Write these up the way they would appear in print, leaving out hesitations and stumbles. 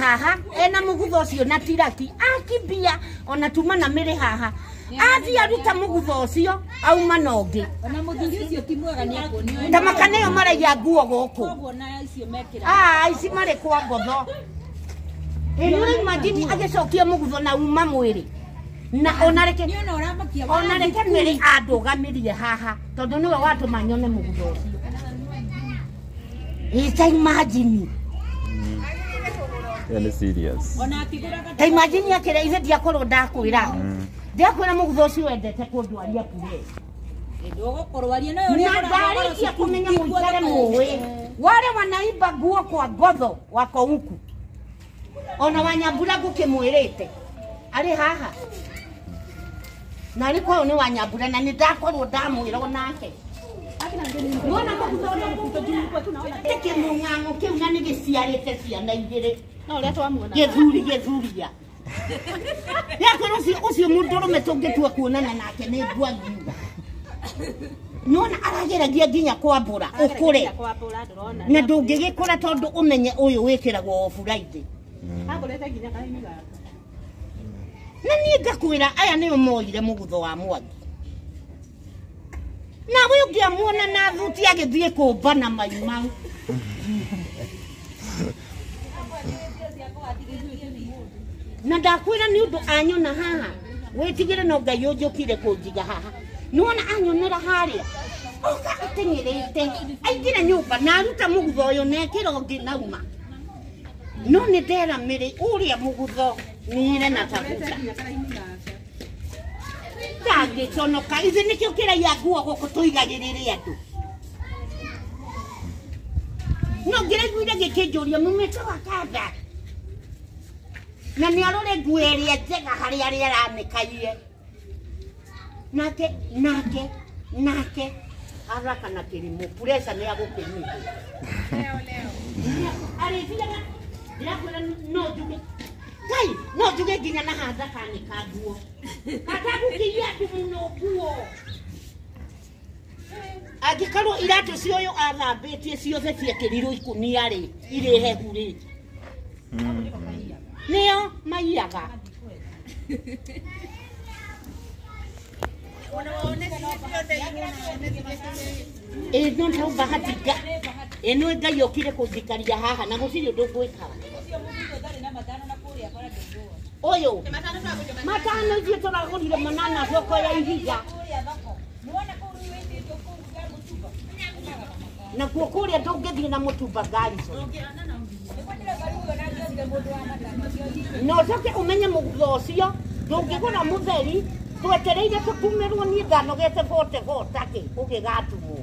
haha ena mugutho cio na tiraki akibia ona tuma na mere haha athi aruta mugutho cio auma nongi ona muthingi ucio ti mwega ni akonio tamakane yo maragia nguo guku ici mari kwa ngotho ino imagine agicokia mugutho na uma mwiri na onareke mere andugamirie haha tondu niwe watu manyone mugutho ucio ita imagine yani serious ta imagine akira ize dia korwo ndakwira ndakwira mugutho ucio wendete kundwaria kure ndogokorwaria nayo ri ndarikia kumenya muikare muwe wale wanaiba nguo kwa ngotho wako huku ona Wanyambura gukimwirite ari haha na riko ni Wanyambura na nindakorwo ndamwira onake nona mugutho teke mungango kiu na nigiciarite ciana igire no ria twamuona gethuria yakoro ucio mundurume tungitua kuonana nake ni ngwangiuga nona arageragia nginya kwambura ukure na ndungigikura tondu umenye uyu wikiragwo Friday agorete nginya kaini gaka na nie ngakwira aya ni umoire mugutho wa Mwangi na we ungiamuona na thuti agithie kumbana maima na ndakwira ni undu anyona haha wetigire no Ngai unjukire kunjiga haha nuona anyonera haria oka atengerete aingire nyumba na aruta mugutho uyu nekiro ngi nauma no ni ndera mere uria mugutho nire na tabuta tangi tonoka ithi nikio kiraia nguo guku tuigagirire andu no ngiraiguire gikinjuria mumete wa kanda na ni arore nguo iria njega hari aria aranikaie nake araka na kirimu pressure ni agukimite leo arithia ndirakwira no juge nginya na hatha kanika nguo atagukiria ndumuno nguo agikarwo iratu cioyo athambitie ciothe ciekirirwo ikunia ri iri hehu ri nio maiyaga no ntau bahatika eno Ngai okire kuthikaria haha na guciri undu gwikara oyo matano ithie turagurire manana thoko ya Ihiga na kukuria ndungithie na mutumba ngari no coke umenye mugutho ucio ndungigura mutheri twetereire tukumirwo ni ndanogete vote take ugigatumwo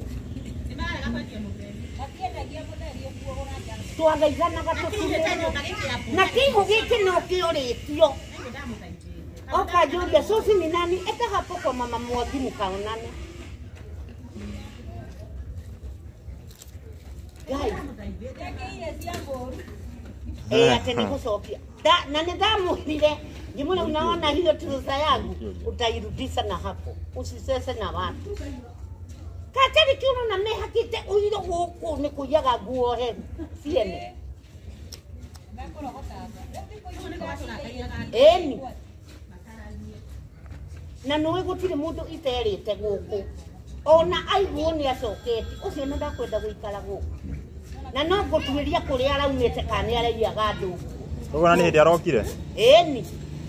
twageithanaga tukumirwo na kihu giki no kioritio okajuria sosi ni nani eta hapo kwa mama Mwangi mukaonane ate nikucokia na nidamwirire ngimwire unaona hiyo turusa yangu utairudisha na hapo usisese na watu katari kiuno na mehakite uiro guku ni kuyaga nguo he ciene eni na nowe gutire mundu iterite guku ona aiguo ni acokete ucio no ndakwenda guikara guku na no ngutwiria kuria araumite kana araia gandu ugo ni hindi arokire eni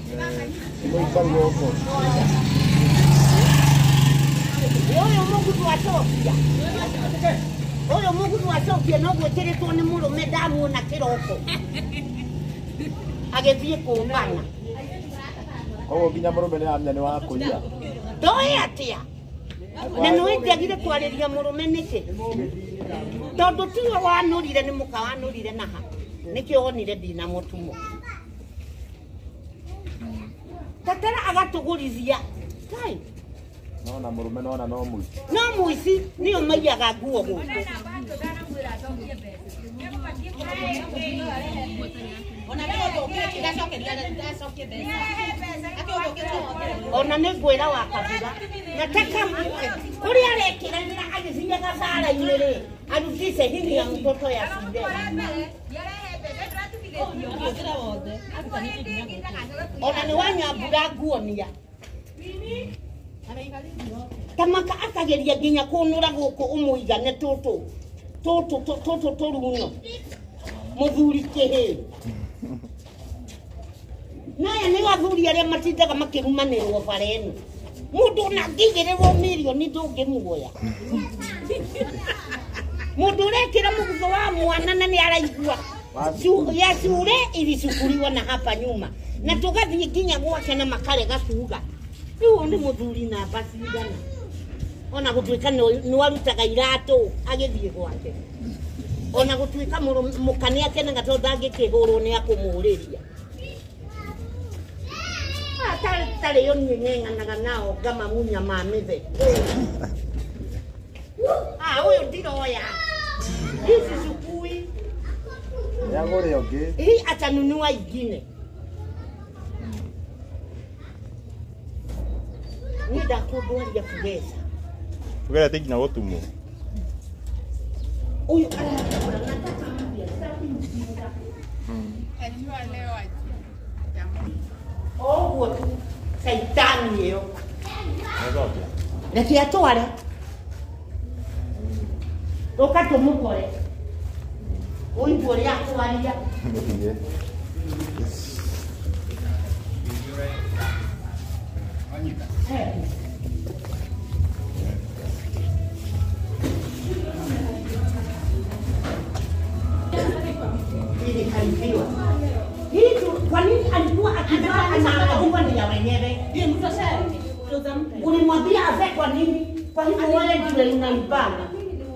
oyo mugudu acokio no gweteretwo ni murume ndamuona kiroko agithie kumbana ogo nginya murume ni amenya ni wa kuria ndoi atia na no ndiagire kwariria murume niki tondu tiwe wanurire ni muka wanurire naha niki onire ndina mutumo tatara agatugurithia kai nona murume nona no muici no muici niyo maiyaga nguo guku ona ni ngwira wa kabura nataka kuria arekira na agithia gathara-ini ri arutise hinya mtoto ya sinde ona ni wanyambura nguonia tamaka akageria nginya kunura guku umuigane tutu turuno muthuri kihi naya ni wathuri aria matindaga makirumanirwo barenu mundu na ngigirirwo milioni ndungimuoya mundu urekira mugutho wa mwana na ni araigua ya shule ilishukuliwa na hapa nyuma na tugathie nginya gwake na makare gakuga riu ni muthuri na basi gana ona gutwika ni warutaga iratu agithie gwake ona gutwika mukani akenaga tondu angikihurwo ni akumuriria tare yo ngenganaga nao gama munya mamithe huyo ndiroya hizi sukui yagore oge hii atanunua ingine nida kudwaria pesa Ugera teki na gotumo huyo anataka mbia Enjua leo oguo tu saitani iyo Nazote reke atware ukatumukore uigue ria kwaria ili kaibiwa hitu kwa nini alikuwa akivaa anaangalia ni ya wenyewe Ndiye mtu sasa. ulimwambia aze kwa nini kwa hivyo wewe ndio unaibana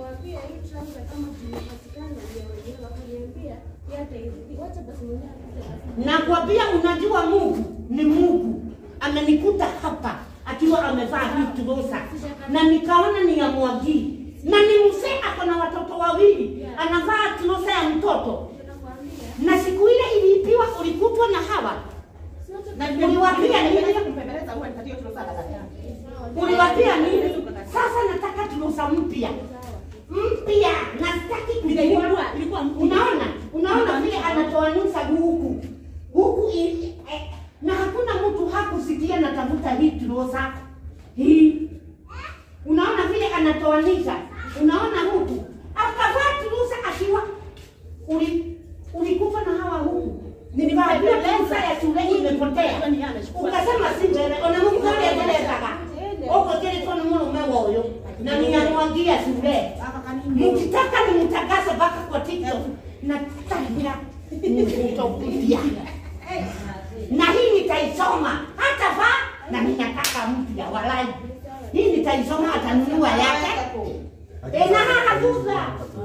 na kwa pia unajua Mungu ni Mungu amenikuta hapa akiwa amevaa hii trosa na nikaona ni ya Mwagi na ni mzee ako na watoto wawili anavaa trosa ya mtoto na siku ile iliipiwa ulikutwa na hawa na uliwapia nini kumpembeleza huwa nipatie trosa la uliwapia nini sasa nataka trosa mpya na sitaki ilikuwa unaona vile anatoanisha huku na hakuna mtu hakusikia na tafuta hii trosa hii unaona vile anatoanisha unaona huku akavaa trosa akiwa ulikufa na hawa huku niliwaambia lensa ya shule imepotea ukasema si wewe ona Mungu alieleza huko kile kwa mume wao na ninamwagia shule mkitaka nimtangaze mpaka kwa TikTok na tabia nitakupigia na hii nitaisoma hata va na ninataka mpya walai hii nitaisoma hata nunua yake na hanakuza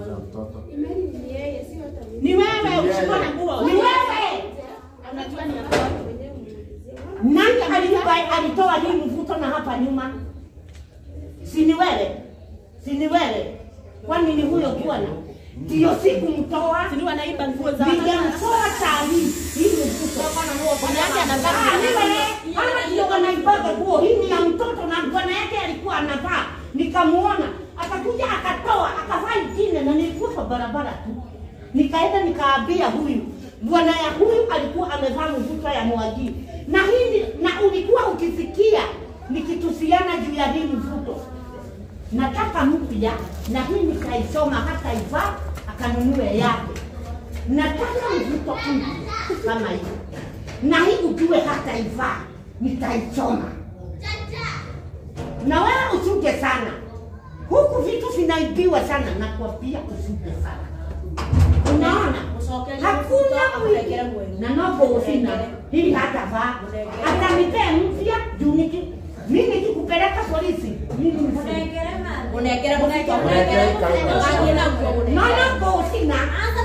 ni wewe ushikwa na nguo ni wewe unajua ni yako nani alitoa hii mvuto na hapa nyuma si ni wewe kwani ni huyo bwana ndio siku mtoa si wanaiba nguo za nilimtoa tani hii mvuto bwana nguo bwana yake anavaa ni wewe ana kidogo naibaga nguo hii ni ya mtoto na bwana yake alikuwa anavaa nikamuona akakuja akatoa akavaa ingine na nilikuwa barabara tu nikaenda nikaambia huyu bwana ya huyu alikuwa amevaa mvuto ya Mwagi na hii na ulikuwa ukisikia nikitusiana juu ya hii mvuto nataka mpya na hii nikaisoma hata ivaa akanunue yake nataka mvuto mpya kama hiyo na hii ujue hata ivaa nitaisoma na wewe usuke sana huku vitu vinaibiwa sana na kwa pia usuke sana unaona hakuna na nobo usina hii hata vaa hata nipee mpya juu mimi nikikupeleka polisi mimi unekera nobo usina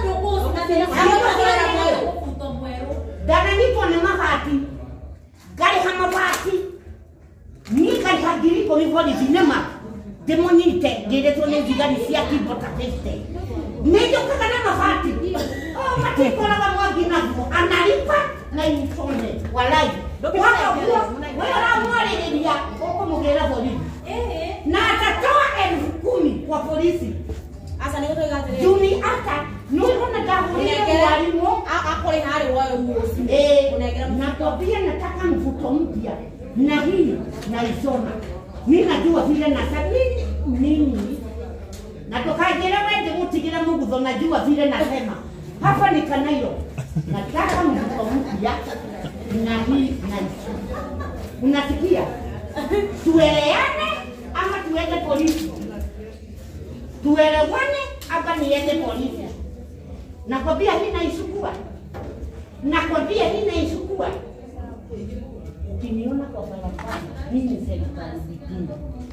dana nipo na mabati gari hamabati ni gari hagiriko hivyo ni sinema demonite diretto nel gigari sia tipo tapeste meglio che na mabati matiko la Mwagi nako analipa na infone walai wala mwale ndia huko mgera polisi na atatoa 10,000 kwa polisi asa niko toka juni hata nuko na damu ya walimu akole hari wao nguo na nakwambia nataka mvuto mpya na hii naisoma. Mimi najua vile nasema nini. Natokajera wewe mutigira Mungu najua vile nasema. Hapa ni Kanairo. Nataka mvuto mpya na hii naisoma. Unasikia? Tueleane ama tuende polisi? Tuelewane hapa niende polisi. Nakwambia hii naisukua. Nakwambia hii naisukua. Ukiniona kwa barabara, mimi serikali zingine.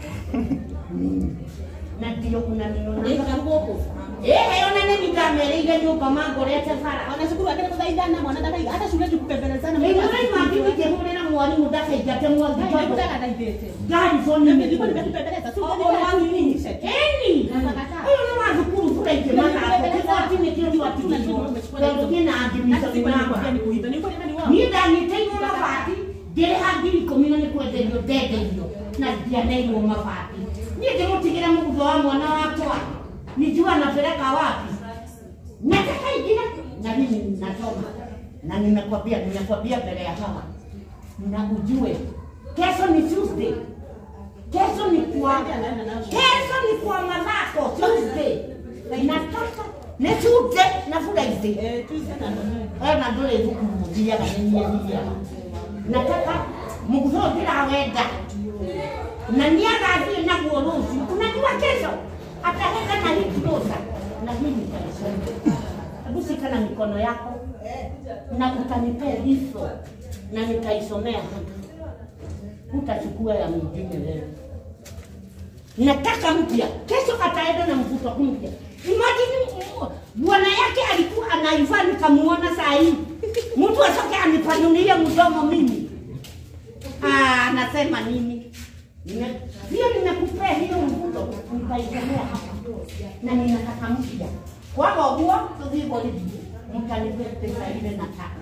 Na ndio unaniona. Ona nini kamereige nyumba magorete fara. Wanashukuru akenda kudaiana mwana dada hata shule tukupembelezana. Ndio mabibi jehuri na mwalimu daka ijate mwanzo. Ndio dada daidete. Gari zoni Ndio nikupembeleza. Sio nini? Eni. Hiyo ni wazukuru kule ikimaka hapo. Kwa nini kile watu ndio kina adimisa kunako. Ni ndani tengo mabati. Dele hadi komina ni kwende ndio dede ndio. Na dia ndio mabati. Ni ndio mtigira Mungu wa mwana wako. Nijua napeleka wapi? Nataka ingine na mimi nasoma. Na ninakwambia mbele ya hawa. Na ujue kesho ni Tuesday. Kesho ni kwa mazako Tuesday. Nataka ni Tuesday na Friday. Tuesday na dole hukumbia kanenia. Nataka Mungu bila wenda. Na niaga hadi na kuoruzi. Unajua kesho ataweka na hikitosa. Na hii nitaisoma. Hebu shika na mikono yako. Na utanipea hizo. Na nitaisomea hapa. Utachukua ya mwingine leo. Nataka mpya. Kesho ataenda na mvuto mpya. Imagine bwana yake alikuwa anaivaa nikamuona saa hii. Mtu asoke anipanulie mdomo mimi. Nasema nini? Hiyo nimekupea hiyo mvuto nitaisomea hapa. Na ninataka mpya. Kwa huo hivyo mtanipea pesa ile nataka.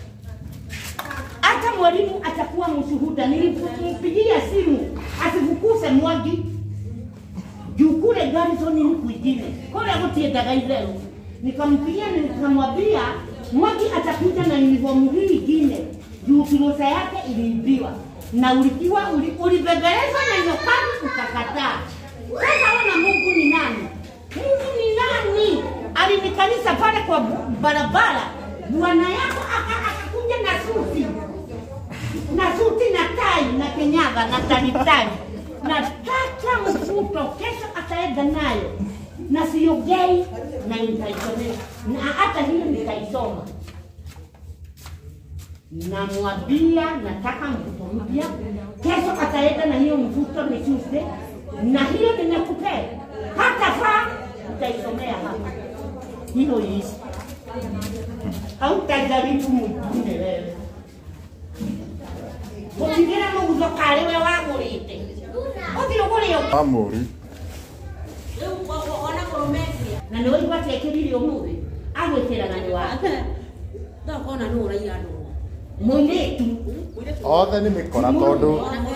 Hata mwalimu atakuwa mshuhuda. Nilimpigia simu asivukuse Mwangi. Juu kule gari zoni ni kuingine. Kole kutiendaga leo. Nikampigia nikamwambia Mwangi atakuja na uniform hii ingine. Juu kilosa yake iliibiwa. Na ulibebeleza na nyokani ukakataa. Sasa wana Mungu ni nani? Mungu ni nani? Alinikanisa pale kwa barabara. Bwana yako akakuja na suti. Na suti na tai na kenyaga na talitani. Nataka mvuto kesho ataenda nayo. Na siogei na nitaisomea. Na hata hiyo nitaisoma. Namwambia nataka mvuto mpya. Kesho ataenda na hiyo mvuto ni Tuesday. Na hiyo nimekupea. Hata faa utaisomea hapa. Hiyo hizi. Hautajaribu mwingine wewe. Ukigira Mungu kale wewe wagurite. Ukiogole Amori. Ona koromesi. Na ndio ipo tekiriri omuwe. Agwetera ngani wa. Ndio kona nura yano. Mwinetu. Othe ni mikora tondu.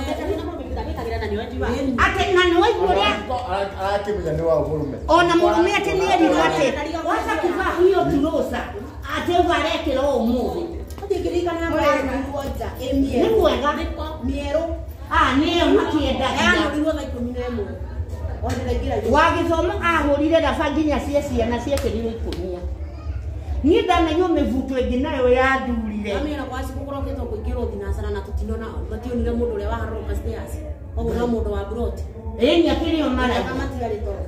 Ate na ndio iporia. Arakimenya ni wa murume. Ona murume ate ni eri wate. Wasa kuvaa hiyo tulosa. Ate varekera omuwe. Utikirika na mwana ngoja. Ni mwega. Miero. Niyo makienda. Ndio ndio Wagisoma ahurire rafa nginya ciana ciekerirwo ikumia. Ni ndamenyo mevuto ĩngĩ nayo ya ndurire. Amira kwasi kukoroketwo kuingirwo thinacara na tutinona mationire mundu uria waharuka stairs. Ogo no mundu wa broti. Nyakirio mara. Kama tigari to.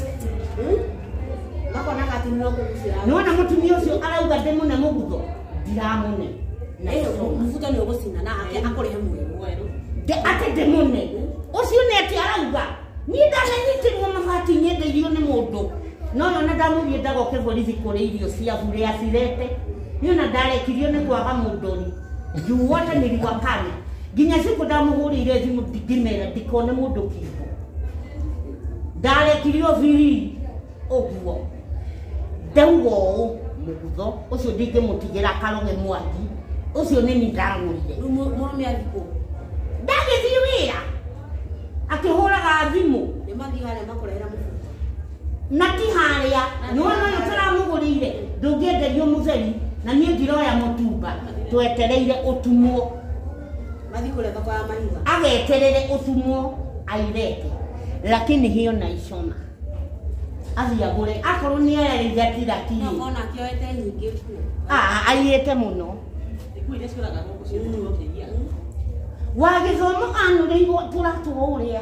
Makona katiniro kugucira. Nona mutumia ucio arauga ndemune mugutho. Ndiramune. Mvuto ni ugucina na akurihe mweru. Ate ndemune. Ucio ni ati arauga. Ni ndananyitirwo mabati nyenderio ni mundu. No ndamurie ndagoke borithi kuri irio cia bure acirete. Niona ndarekirio ni kwaga mundori. Juu wote nilikuwa kane. Nginya siku ndamuhurire thimu ndimera ndikone mundu kibo. Ndarekirio viri oguo. Ndaugo mugutho ucio ndingimutigira karoge Mwangi. Ucio ni ndangurire. Murume athiko. Ndagithii wira. Akihuraga thimu. Ni mathigare makorera mufu. Na ti haria nona yotara mugurire ndungienderio mutheri na niĩ ndiroya mũtumba twetereire ũtumwo Mathi kule thoko ya mahiga. ageterere ũtumwo airete lakini hiyo naisoma athi agũre akorwo nĩ erĩgatira No kiri kona kioete nyingi ku. aiyĩte mũno Iku ile sura ga goko ciru ni okeria. wagĩthomo anũrĩirwo tũratũra ũrĩa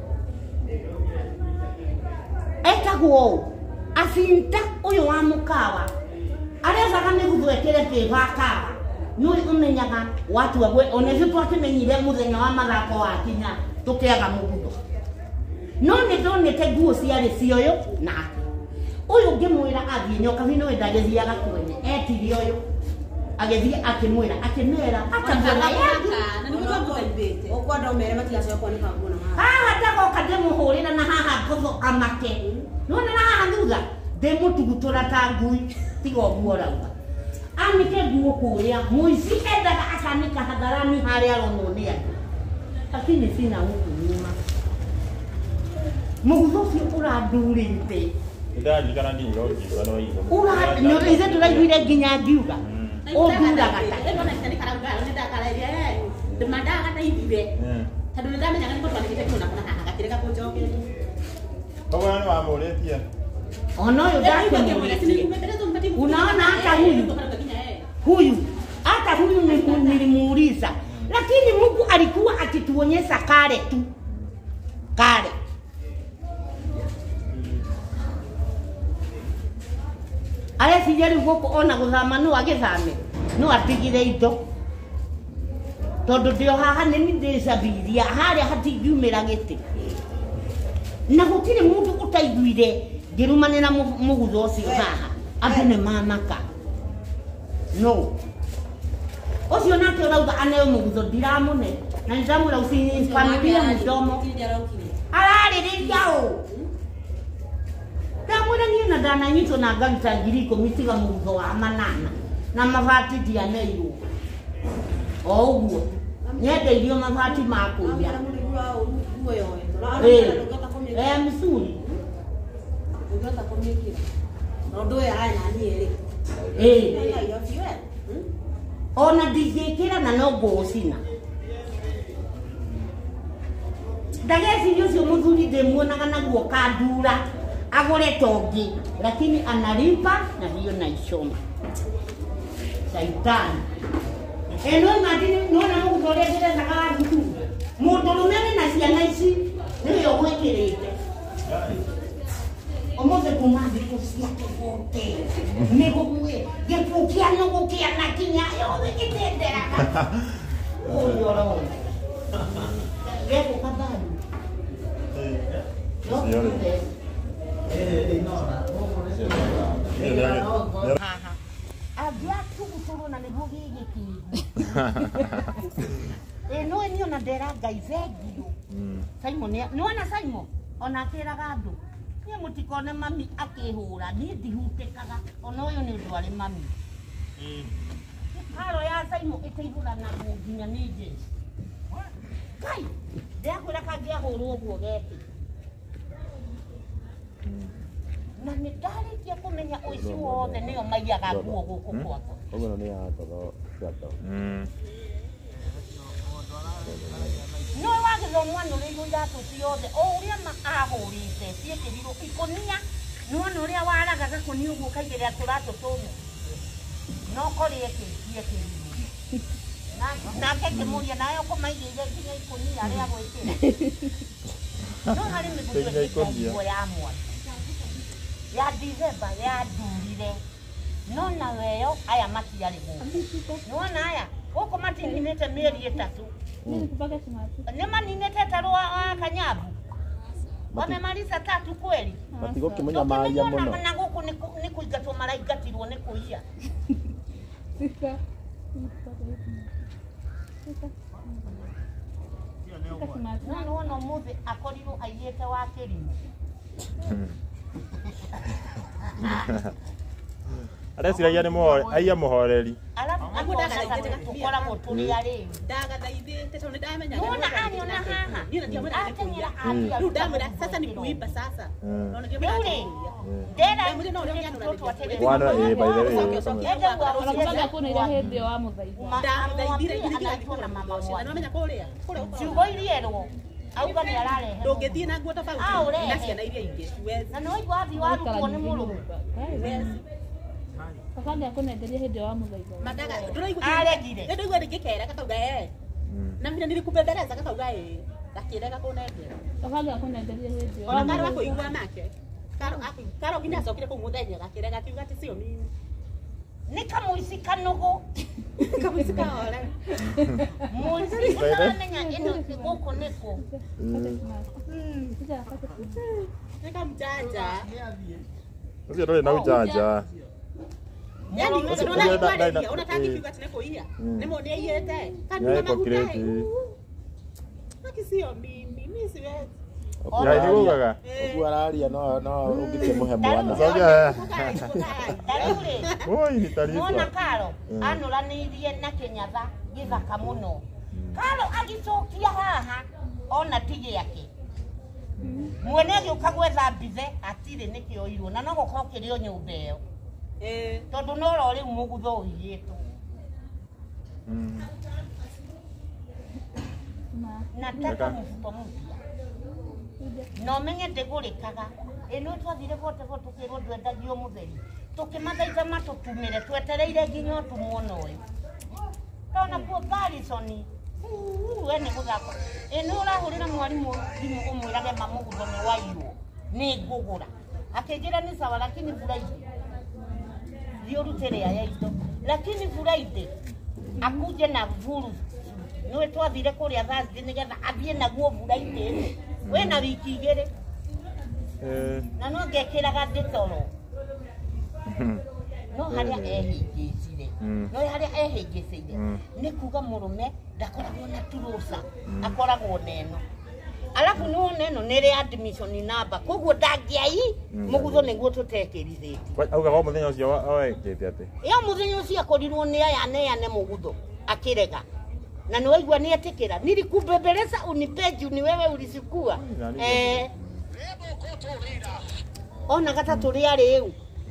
etagwo ũũ acinta ũyũ wa mũkawa arecaga mĩgutho ekĩre kĩbakawa nũĩ ũmenyaga watu agwe onecio twakĩmenyire mũthenya wa mathako wa kinya tũkĩaga mũgutho no nĩ ndonete nguo ciarĩ cioyo nake ũyũ ngĩmwĩra athiĩ nyoka bino ndagĩthiaga kwene etire ũyũ agĩthiĩ akĩmwĩra akĩmera Atambona yaka na ni mtu akuibete. Okwenda umere matiacho kwa ni kaguna ha. haha ndagoka ndĩmũhũrĩra na haha ngũthoka make nona na haha thutha ndĩmũtugutura ta ngui tiga ũguo ũrauga anĩke nguo kũrĩa mũici endaga akanĩka hadharani harĩa aronwo nĩ andũ lakini sina huku nyuma mũgutho ũcio ũrandurĩte Nĩndaririkana nginya ũrokiuga no igo. ithe tũraiguire nginya ngiuga ũnduraga ta Ndona kitani karauga ni ndakararia ndimandaga na ithibe. Tondũ nĩ ndamenyaga nĩ mũndũ andĩkĩte kĩona kana haha gatireka kũnjoke. Koguo nĩ wamũrĩtie. ona ũyũ ndakĩmũrĩtie unaona hata huyu hata huyu nilimuuliza lakini Mungu alikuwa akituonyesha kale tu kale arecijariu gũkũ ona gũthama no agĩthame no atigire indo tondũ ndĩo haha nĩ ndĩcabiria harĩa hatingiumĩra gĩtĩ na gũtirĩ mũndũ ũtaiguire ngĩrumanĩra mũgutho ũcio haha andũ nĩ mamaka no ũcio nake ũrauga aneo mũgutho ndiramũne na nĩndamwĩra ũcipanulie mũdomo ararĩrĩria ũũ ndamwĩra niĩ na ndananyitwo na ngaruta 10,000 tiga mũgutho wa manana na mabati ndianeirwo o ũguo nyendeirio mabati ma kũrĩa msuri Ungota kumikira. Ndo ya haya nani ere. Hiyo fiwe. Ona ndingĩkĩra na no ngũcina ndageciria ũcio mũthuri ndĩmuonaga naguo kandura agũre tongi lakini analipa na hiyo naisoma shaitani eno madini nona mũgutho ũrĩa ndĩrecaga wa thukuru mũndũrũme wĩ na ciana ici nĩwe ũgwĩkĩrĩte omote kumandi kusiake kote megomwe gekukia no kukia na kinya yo ikitendera oyo ro geku kadani abia tuguturu na niguo gigiki no ni ona nderaga ithengio Simon nĩwona Simon ona akĩraga andũ niĩ mũtikone mami akĩhũra niĩ ndihutĩkaga ona ũyũ nĩ ũndũ arĩ mami haro ya Simon ĩteithũranagwo nginya nĩ jeshi Ngai ndĩrakwĩra kangĩahũrwo ũguo geke na nĩ ndarĩkia kũmenya ũici wothe nĩo maiyaga nguo gũkũ gwakwa Koguo nĩ ya toro ciato. no wagĩthomwo anũrĩirwo iratũ ciothe o ũrĩa ahũrĩte ciĩkĩrirwo ikũnia nĩwona ũrĩa waraga gakũnia ũguo kaigĩrĩra tũratũ tũmwe no kũrĩa ciĩkĩrirwo nake ngĩmũria nawe ũkũmaigĩire nginya ikũnia rĩa gwĩkĩra no harĩ mĩguĩ ĩtagwo ya mwana ya December ya ndurire no na weyo aya matiarĩ gũkũ nĩwona aya gũkũ matininĩte mĩeri 3 nĩ maninĩte ta rwa Kanyabu wamemaliza 3 kweli Matigũkĩmenya maria mũno na gũkũ nĩ kũingatwo maraingatirwo nĩ kũiya no nĩwona ũmũthĩ akorirwo aiyĩte wa kĩrimũ Areciragia ni muhore, aiya muhoreri. Alafu tukora mutulia leo. Daga dhaithite tondu ndamenya. Nona aniona haha. Nina ndio mwana anakuja. Ndio ndamwira sasa ni kuiba sasa. Naona ndio mwana. Dera ndio no ndio mtoto watele. Wana by the way. Anakuja kuna ile hedi wa muthaitha. Ndaithire ngiri alikuwa na mama wao. Anamenya kuria. Ciugo irie rwo. Auga ni ararehe. Ndungithie na nguo tofauti. Na ciana iria ingĩ. Na no igwa athi warutwo ni mũrũmu. Kakanga kunengeria hedi wa muthaitha. Madaga nduraigua. Aregire. Nduraigua ngikera kakauga na mimi nilikubembeleza kakauga gakirega kunengera. Kakanga kunengeria hedi. Ona karo akuigua nake. Karo nginya acokire kũ mũthenya gakirega kiuga ati cio mimi. Ni kamuici kanogo. Kamuici kaora. Muici utamenya ino gũkũ nĩkũ. Nika mjanja. Ucio ndori na ujanja. Yani unaona unataka kiuga tena kuia. Nimo ni aiyete. Kanuna magutai. Akisio mimi siwezi. Ya ni gugaga. Ugu araria no ungite muhe mwana. Soja. Darure. Oi ni tarifa. Mona Karo anuranirie na Kenyatha githaka muno. Karo agicokia haha ona tigi yake. Mwene gĩũka gwetha mbithe atire nĩkĩo irwo na no gũkorwo kĩrĩ o nyũmba ĩyo. Tondũ no ro rĩu mũgutho ũigĩtwo. Nataka mũbuto mũthia. No menye ndĩgũrĩkaga. Ĩno twathire vote tũkĩrwo ndwendagio mũtheri. Tũkĩmathaitha matũtumĩre twetereire nginya tumuona ũyũ. Tona kuo Garrison we nĩ gũthaka. Ĩno ũrahũrĩra mwarimũ thimũ ũmwĩrage mamũgutho nĩ waiywo. Nĩ ngũgũra. Akĩnjĩra nĩ sawa lakini Friday. Thiũrutĩre aya indo. Lakini Friday akuje na vuru. Nĩwe twathire kũrĩa Thursday nĩgetha athiĩ naguo Friday. We na wiki igĩrĩ. Na no ngekĩraga ndĩtoro. No harĩa ehingĩcire. No harĩa ehingĩcire. Nĩ kuga mũrũme ndakoragwo na turusa. Akoragwo neno. Alafu no neno nĩ admission number. Koguo ndangĩai mũgutho nĩguo tũtekĩrithĩtie. Auga kwa mũthenya ũcio oekĩte atĩ. Iyo mũthenya ũcio akorirwo nĩ aya neane mũgutho akĩrega. Na nĩ waigua nĩ etĩkĩra. Nilikubembeleza unipeju ni wewe ulisikua. Ona gatatũ rĩa rĩu.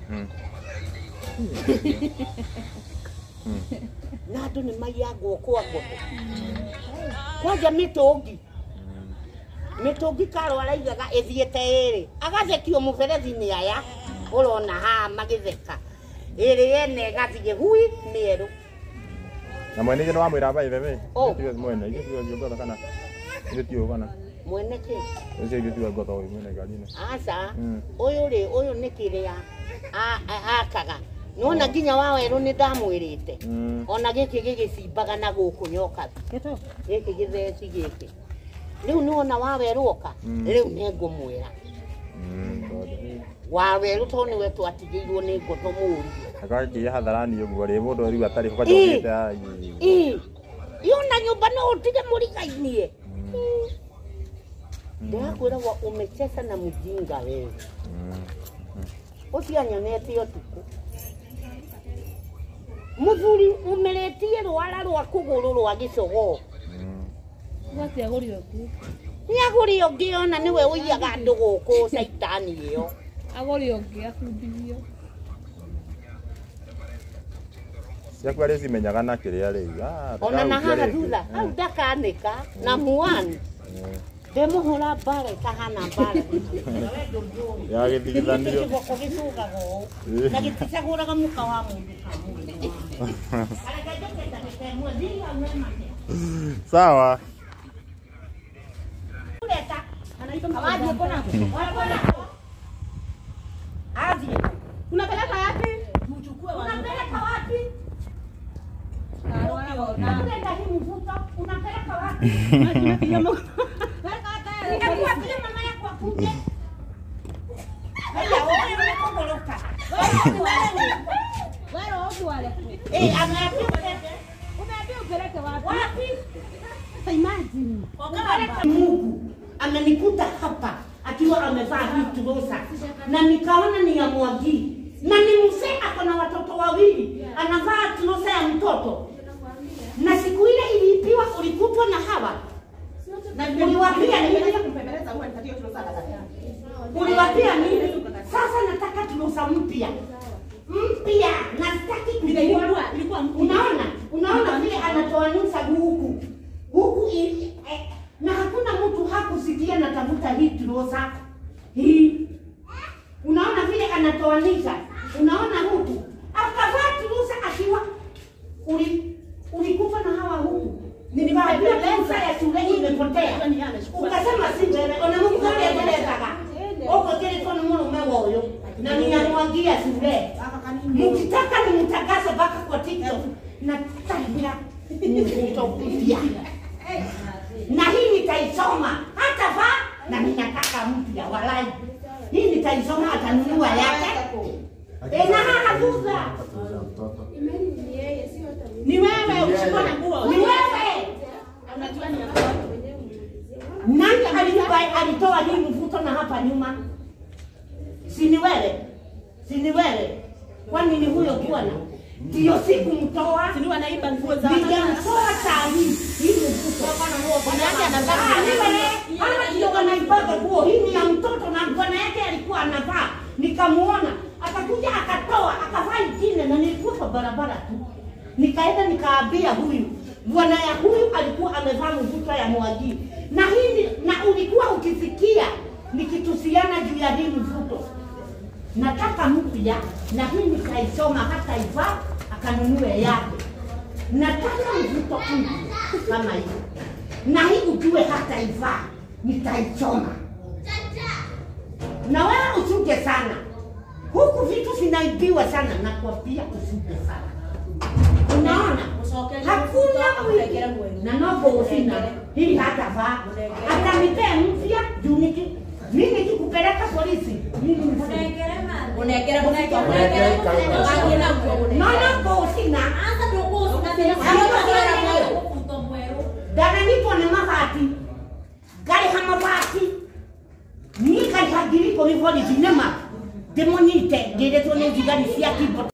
Na andũ nĩ maiyagwo kwa ngoto. Kwanja mĩtũngi. Mĩtũngi Karo araigaga ĩthiĩte ĩrĩ. Agathekio mũberethi-inĩ aya. Ũrona haha magĩtheka. Ĩrĩ ene gathiĩ hui mĩerũ. Na mwene nĩ wamwĩra by the way. Ndio mwene, ndio ngotho kana. Ndio kana. Mwene kĩ? Ndio ndio ngotho mwene gari-inĩ. Aca. Ũyũ nĩ kĩrĩa akaga. Nona nginya wawerũ nĩ ndamwĩrĩte. Ona gĩkĩ gĩgĩcimbaga na gũkũ nyoka. Gĩkĩ gĩtheci gĩkĩ. Rĩu nĩwona wawerũ oka. Rĩu nĩ ngũmwĩra. Wawerũ to nĩwe twatigĩirwo nĩ ngoto mũũru. Akagia hadharani ũguo rĩ mũndũ riu atarĩ ko kajogete ai. Yona nyũmba no ũtige mũriga-inĩ. Ndĩrakwĩra umecheza na mjinga wewe. Ucio anyonete ũtukũ. Mũthuri umeretie rwara rwa kũgũrũ rwa gĩcogo. Gwatia gũrio ngĩ. Nĩagũrio ngĩ ona nĩwe ũiyaga andũ gũkũ caitani ĩyo. Agũrio ngĩ abundithio. Ciaku arĩ cimenyaga na kĩrĩa rĩu. Ona na haha thutha hau ndakanĩka na muani. Ndĩmũhũra mbara ĩkahana mbara. Ya gĩthigithanio. Gĩcũgako gĩcũgaga ũũ. Na gĩticagũraga mũka wa mũndũ. Sawa. Unapeleka wapi? Unapeleka wapi? Unapeleka hii mvuto. Unapeleka wapi? Nikakuambia mama yako akuje. Haya, wewe unakongoloka. Wewe ofu wale. Ameambia Umeambia upeleke wapi? wapi? Imagine. Mungu amenikuta hapa akiwa amevaa hii turosa na nikaona ni ya Mwangi. Na ni mzee ako na watoto wawili, anavaa trosa ya mtoto. Na siku ile iliipiwa ulikutwa na hawa. Na uliwapia nini? Uliwapia nini? Sasa nataka trosa mpya. Mpya, na sitaki kujua. Unaona vile anatoanisha huku. Huku na hakuna mtu hakusikia natafuta hii trosa. Hii. Unaona vile anatoanisha. Unaona huku. Akavaa trosa akiwa ulikufa na hawa huku. Nilipambia trosa ya shule imepotea. Ukasema si wewe. Unamuka kuelezeka. Oko kile kwa mmono mwewe na ninamwagia shule. Mkitaka nimtangaze mpaka kwa TikTok na tabia mtopia. Na hii nitaisoma hata va na ninataka mpya walai. Hii nitaisoma atanunua yake. Na hakuza. Ni wewe usione nguo. Ni wewe. Unajua ni nani alitoa hii mvuto na hapa nyuma? Si ni wewe? Si ni wewe? Kwani ni huyo bwana? Ndio siku mtoa. Si ni anaiba nguo za Nikamtoa tani. Hii mvuto bwana nguo bwana yake anavaa. Ni wewe. Hata ndio anaiba nguo. Hii ni ya mtoto na bwana yake alikuwa anavaa. Nikamuona. Akakuja akatoa, akavaa ingine na nilikuwa kwa barabara tu. Nikaenda nikaambia huyu. Bwana ya huyu alikuwa amevaa mvuto ya Mwangi. Na hii na ulikuwa ukisikia nikitusiana juu ya hii mvuto. Nataka mpya na hii nikaisoma hata ivaa akanunue yake. Nataka mvuto kama hiyo. Na hii ujue hata ivaa nitaisoma. Na wewe usuke sana. Huku vitu vinaibiwa sana na kwa pia usuke sana. Unaona? Hakuna mwili. Na nopo usina. Hii hata vaa. Hata nipea mpya juu mimi nikikupeleka polisi. Mimi unekera. Nopo usina. Dana nipo na mabati. Gari hama bati. Nika hagiri kwa hivyo ni sinema. Demonite. Gere tone jigani siya kipo.